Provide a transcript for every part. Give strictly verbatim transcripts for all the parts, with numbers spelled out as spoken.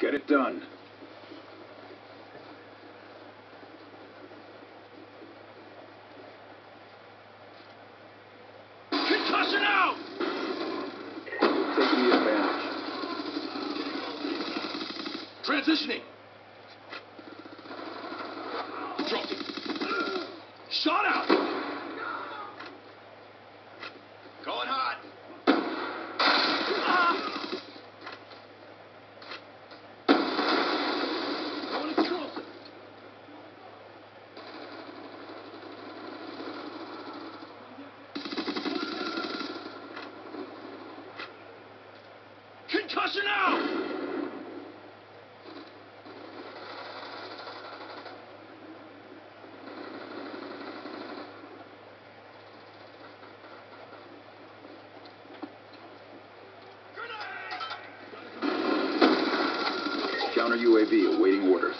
Get it done. Concussion out! Taking the advantage. Transitioning. Dropping. Shot out. Going hot. Ah. Going explosive. Concussion out! Counter U A V awaiting orders.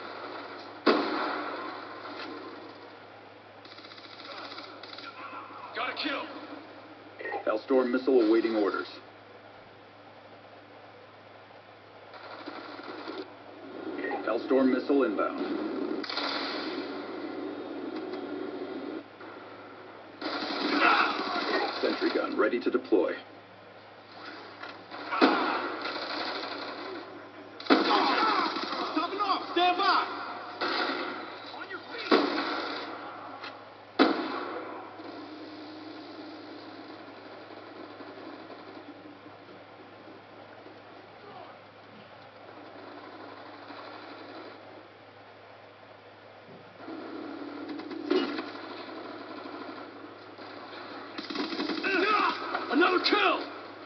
Got a kill. Hellstorm missile awaiting orders. Hellstorm missile inbound. Sentry gun ready to deploy. Topping off. Stand by. On your feet. Another kill!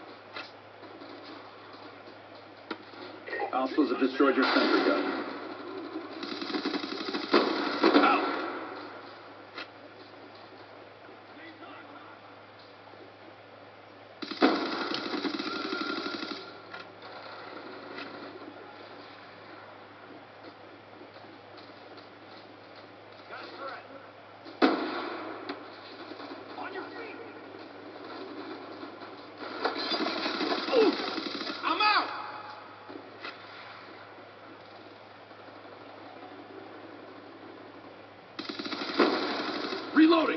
Hostiles have destroyed your sentry gun. Out! Got a threat. On your feet! Ooh! I'm out! Reloading!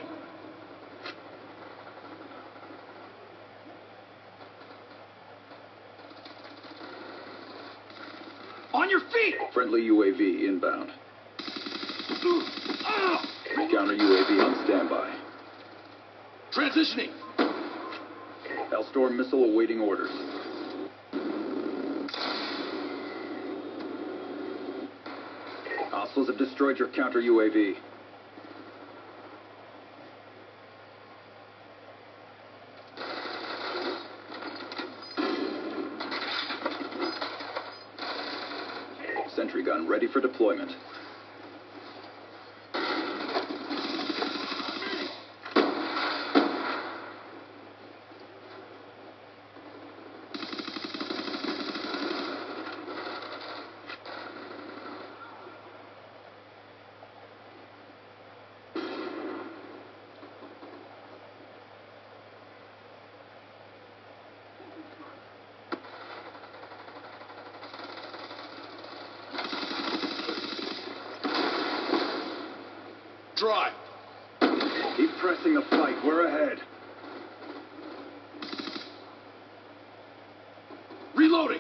On your feet! Friendly U A V inbound. Ooh. Ah! Counter U A V on standby. Transitioning! Hellstorm missile awaiting orders. Hostiles have destroyed your counter U A V. Sentry gun ready for deployment. Drive! Keep pressing the fight. We're ahead. Reloading!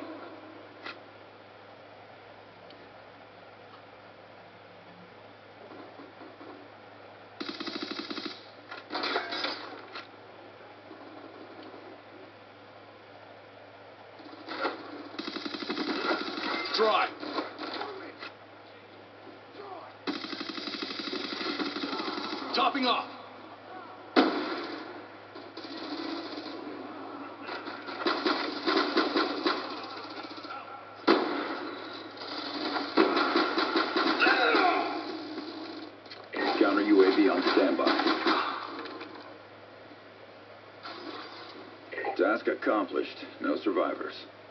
Drive! Topping off! Counter U A V on standby. Task accomplished. No survivors.